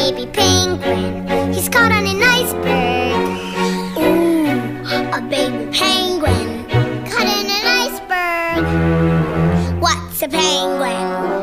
baby penguin. He's caught on an iceberg. Ooh, a baby penguin caught in an iceberg. What's a penguin?